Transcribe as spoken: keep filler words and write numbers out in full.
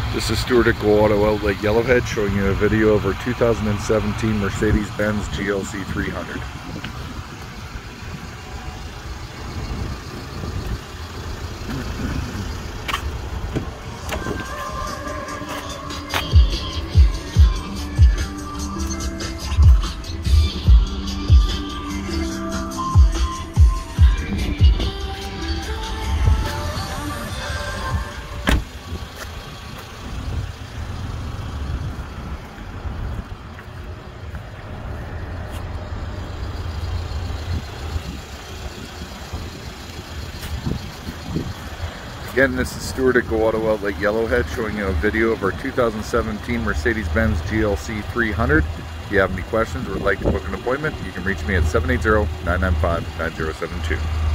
This is Stuart at Go Auto Outlet Yellowhead showing you a video of our two thousand seventeen Mercedes-Benz G L C three hundred. Again, this is Stuart at Go Auto Outlet Yellowhead showing you a video of our two thousand seventeen Mercedes-Benz G L C three hundred. If you have any questions or would like to book an appointment, you can reach me at seven eight zero, nine nine five, nine zero seven two.